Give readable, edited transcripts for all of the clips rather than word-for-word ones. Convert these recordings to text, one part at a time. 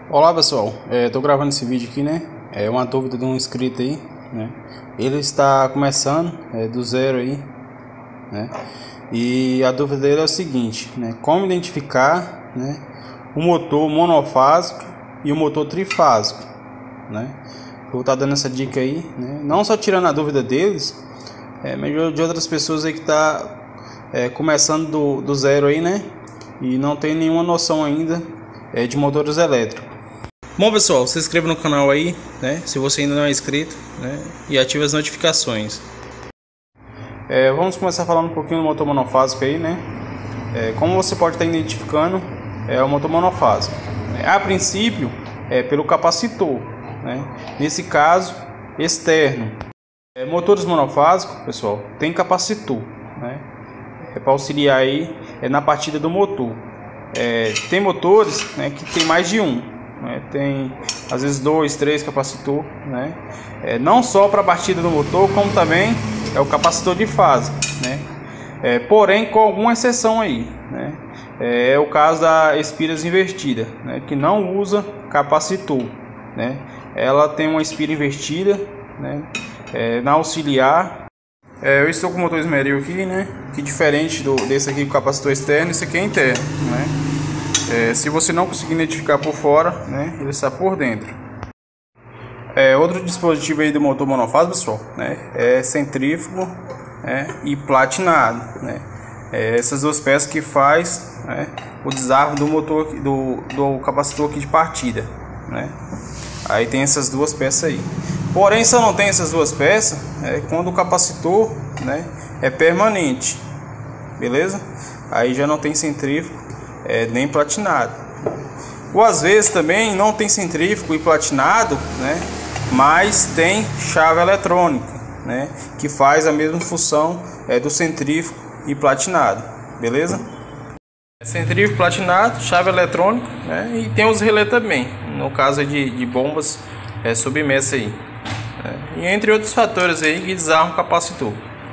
Olá pessoal, estou gravando esse vídeo aqui, né? É uma dúvida de um inscrito aí, né? Ele está começando do zero aí, né? E a dúvida dele é o seguinte, né? Como identificar, né, o motor monofásico e o motor trifásico, né? Eu vou estar dando essa dica aí, né? Não só tirando a dúvida deles, mas de outras pessoas aí que tá começando do zero aí, né? E não tem nenhuma noção ainda de motores elétricos. Bom pessoal, se inscreva no canal aí, né, se você ainda não é inscrito, né, e ative as notificações. Vamos começar falando um pouquinho do motor monofásico aí, né. Como você pode estar identificando o motor monofásico? A princípio é pelo capacitor, né, nesse caso externo. Motores monofásicos, pessoal, tem capacitor, né, para auxiliar aí na partida do motor. Tem motores, né, que tem mais de um. Tem às vezes 2, 3 capacitor, né? Não só para a batida do motor, como também é o capacitor de fase, né? Porém com alguma exceção aí, né? É o caso da espiras invertida, né? Que não usa capacitor, né? Ela tem uma espira invertida, né? Na auxiliar. Eu estou com o motor esmeril aqui, né? Que diferente desse aqui, o capacitor externo, esse aqui é interno, né? Se você não conseguir identificar por fora, né, ele está por dentro. Outro dispositivo aí do motor monofásico, pessoal, né, é centrífugo, e platinado, né. Essas duas peças que faz, né, o desarme do motor do capacitor aqui de partida, né. Aí tem essas duas peças aí. Porém, se eu não tenho essas duas peças, quando o capacitor, né, é permanente, beleza? Aí já não tem centrífugo nem platinado. Ou às vezes também não tem centrífugo e platinado, né, mas tem chave eletrônica, né, que faz a mesma função do centrífugo e platinado, beleza? Centrífugo, platinado, chave eletrônica, né, e tem os relés também, no caso de bombas submersas aí, e entre outros fatores aí que desarmam o capacitor.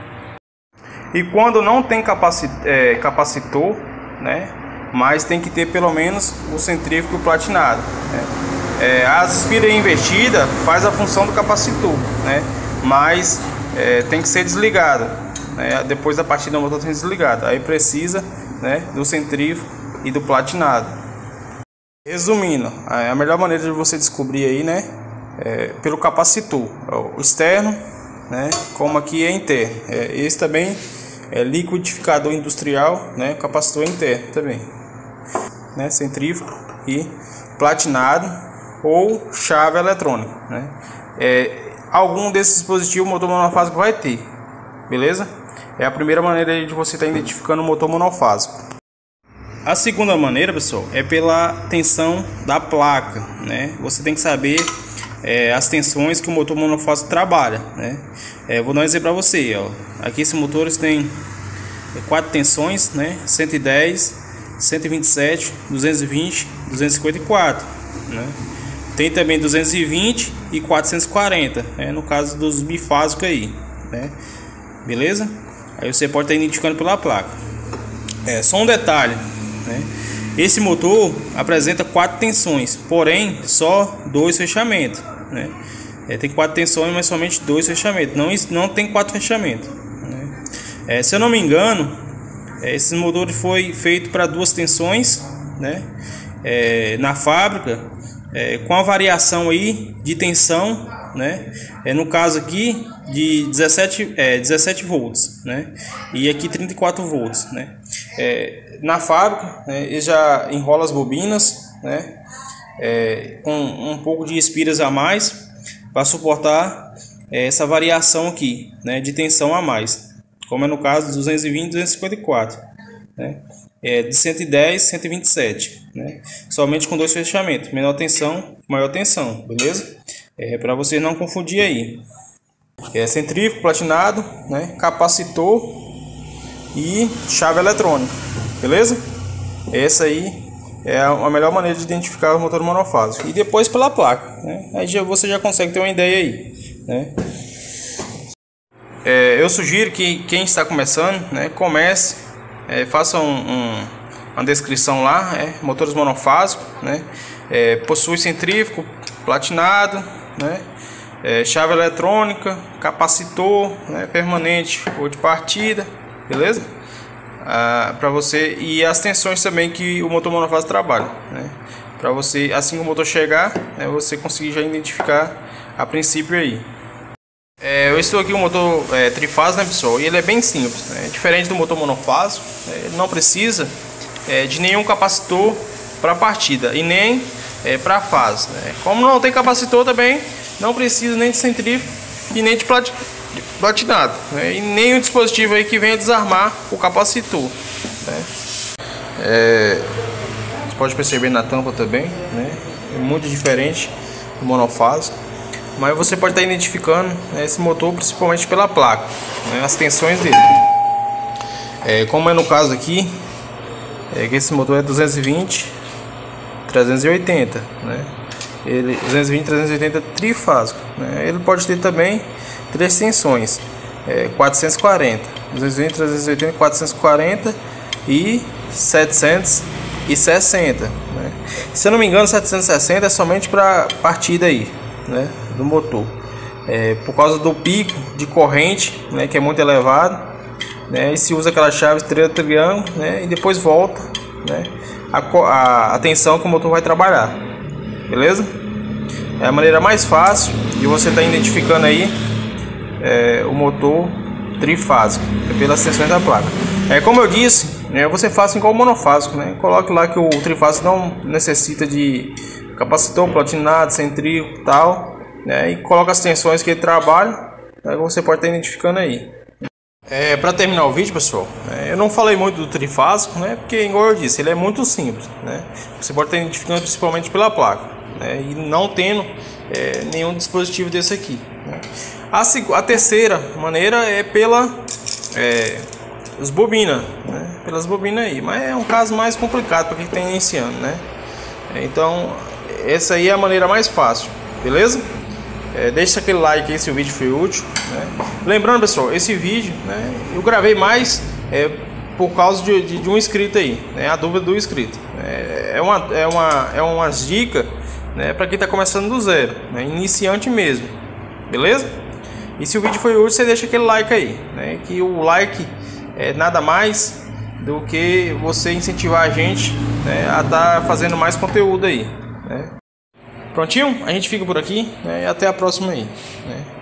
E quando não tem capacitor, né, mas tem que ter pelo menos o centrífugo platinado, né? As espiras invertidas faz a função do capacitor, né? Mas tem que ser desligada, né? Depois da partida do motor tem que ser desligado. Aí precisa, né, do centrífugo e do platinado. Resumindo, a melhor maneira de você descobrir aí, né, pelo capacitor, o externo, né, como aqui é interno. Esse também é liquidificador industrial, né, capacitor interno também, né, centrífugo e platinado ou chave eletrônica, né? Algum desses dispositivos o motor monofásico vai ter, beleza? É a primeira maneira de você estar identificando o motor monofásico. A segunda maneira, pessoal, é pela tensão da placa, né? Você tem que saber as tensões que o motor monofásico trabalha, né? Vou dar um exemplo para você, ó. Aqui esse motor tem 4 tensões, né? 110, 127, 220, 254, né? Tem também 220 e 440, no caso dos bifásicos aí, né? Beleza? Aí você pode estar identificando pela placa. Só um detalhe, né? Esse motor apresenta 4 tensões, porém só 2 fechamentos, né? Tem 4 tensões, mas somente 2 fechamentos. Não tem 4 fechamentos, né? Se eu não me engano, esse motor foi feito para 2 tensões, né, na fábrica, com a variação aí de tensão, né, no caso aqui de 17 volts, né, e aqui 34 volts, né. Na fábrica, ele já enrola as bobinas, né, com um pouco de espiras a mais para suportar essa variação aqui, né, de tensão a mais, como é no caso de 220 e 254, né? De 110 e 127, né? Somente com 2 fechamentos, menor tensão, maior tensão, beleza? Para você não confundir aí. Centrífugo, platinado, né? Capacitor e chave eletrônica, beleza? Essa aí é a melhor maneira de identificar o motor monofásico. E depois pela placa, né? Aí você já consegue ter uma ideia aí, né? Eu sugiro que quem está começando, né, comece, faça uma descrição lá, motores monofásicos, né, possui centrífugo platinado, né? Chave eletrônica, capacitor, né? Permanente ou de partida, beleza? Para você, e as tensões também que o motor monofásico trabalha, né? Para você, assim que o motor chegar, né, você conseguir já identificar a princípio aí. Eu estou aqui com o motor trifásico, né, pessoal? E ele é bem simples, né? Diferente do motor monofásico, ele não precisa de nenhum capacitor para partida e nem para fase, né? Como não tem capacitor também, não precisa nem de centrífugo e nem de platinado, né? E nem um dispositivo aí que venha desarmar o capacitor, né? Você pode perceber na tampa também, né? É muito diferente do monofásico, mas você pode estar identificando, né, esse motor principalmente pela placa, né, as tensões dele. Como é no caso aqui, que esse motor é 220 380, né? Ele 220 380 trifásico, né? Ele pode ter também três tensões, 440, 220 380, 440 e 760, né? Se eu não me engano, 760 é somente para partida aí, né, do motor, por causa do pico de corrente, né, que é muito elevado, né? E se usa aquela chave estrela triângulo, né, e depois volta, né, a tensão que o motor vai trabalhar, beleza? É a maneira mais fácil de você estar identificando aí o motor trifásico, pelas tensões da placa. Como eu disse, você faça igual o monofásico, né? Coloque lá que o trifásico não necessita de capacitor, platinado, centrífugo e tal, né? E coloca as tensões que ele trabalha, né? Você pode estar identificando aí. Para terminar o vídeo, pessoal, eu não falei muito do trifásico, né? Porque, igual eu disse, ele é muito simples, né? Você pode estar identificando principalmente pela placa, né? E não tendo nenhum dispositivo desse aqui, né? A terceira maneira é pela as bobinas, né? Pelas bobinas aí, mas é um caso mais complicado para quem está iniciando, né? Então essa aí é a maneira mais fácil, beleza? Deixa aquele like aí se o vídeo foi útil, né? Lembrando, pessoal, esse vídeo, né, eu gravei mais por causa de um inscrito aí, né? A dúvida do inscrito é umas dicas, né, para quem está começando do zero, né? Iniciante mesmo, beleza? E se o vídeo foi útil, você deixa aquele like aí, né? Que o like é nada mais do que você incentivar a gente, né, a estar fazendo mais conteúdo aí, né? Prontinho? A gente fica por aqui, né, e até a próxima aí, né?